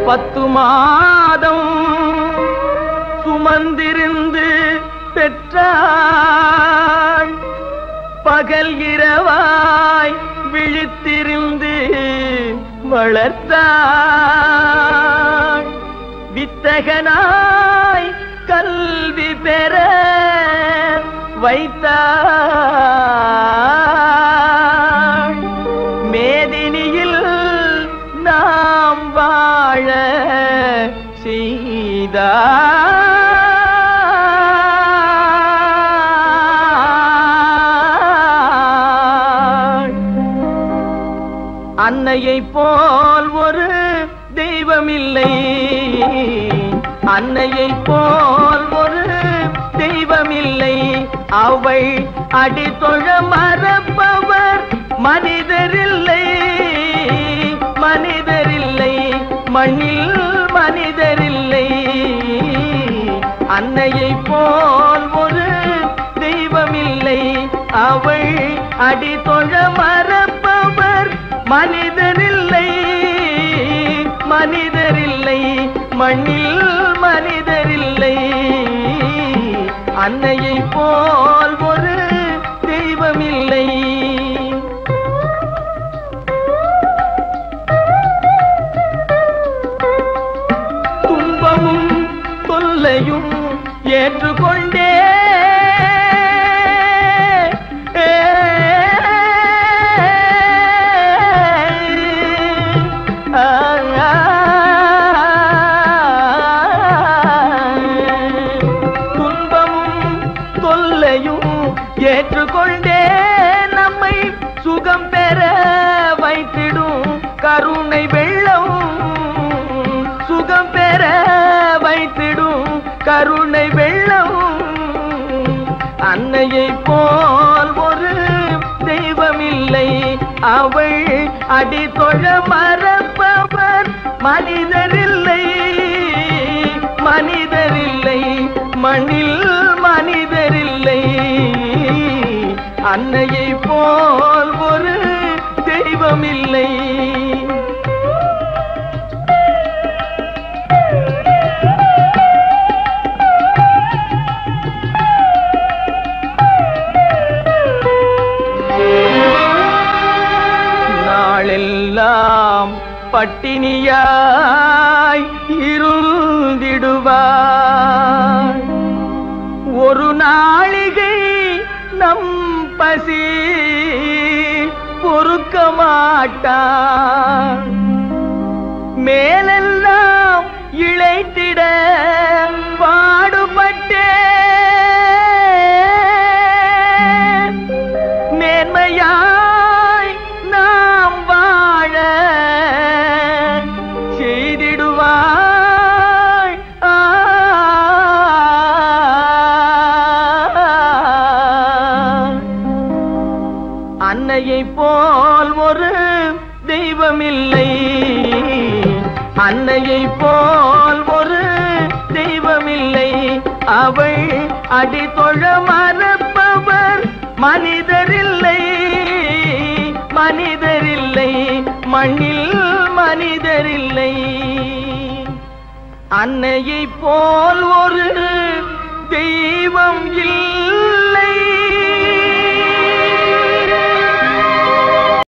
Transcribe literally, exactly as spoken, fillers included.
பத்து மாதம் சுமந்திருந்து பெற்றாள். பகல் இரவாய் விழித்திருந்து வளர்த்தாள். வித்தகனாய் கல்வி பெற வைத்தாள். மேதினியில் நாம் வாழ செய்தாள். அன்னையை போல் ஒரு தெய்வமில்லை, அன்னையை போல் ஒரு தெய்வமில்லை. அவள் அடித்தொழ மறப்பவர் மனிதரில்லை, மனிதரில்லை, மண்ணில் மனிதரில்லை. அன்னையை போல் ஒரு தெய்வமில்லை. அவள் அடித்தொழ மறப்பவர் மனிதரில்லை, மனிதரில்லை, மண்ணில் மனிதரில்லை. அன்னையை போல் ஒரு தெய்வமில்லை. துன்பமும் தொல்லையும் ஏற்றுக்கொண்டே ஏற்றுக்கொண்டே நம்மை சுகம் பெற வைத்திடும் கருணை வெள்ளம், சுகம் பெற வைத்திடும் கருணை வெள்ளம். அன்னையை போல் ஒரு தெய்வமில்லை. அவள் அடித்தொழ மறப்பவர் மனிதரில்லை, மனிதரில்லை, மண்ணில் மனிதரில்லை. அன்னையை போல் ஒரு தெய்வமில்லை. நாளெல்லாம் பட்டினியாய் இருந்திடுவாய். ஒரு நாளிகை நம் பசி பொறுக்க மாட்டான். மேலெல்லாம் இழைத்திட பாடுபட்டே மேன்மையாய் நாம் வாழ செய்திடுவாய். அன்னையை போல் ஒரு தெய்வமில்லை, அன்னையை போல் ஒரு தெய்வமில்லை. அவள் அடித்தொழ மறப்பவர் மனிதரில்லை, மனிதரில்லை, மண்ணில் மனிதரில்லை. அன்னையை போல் ஒரு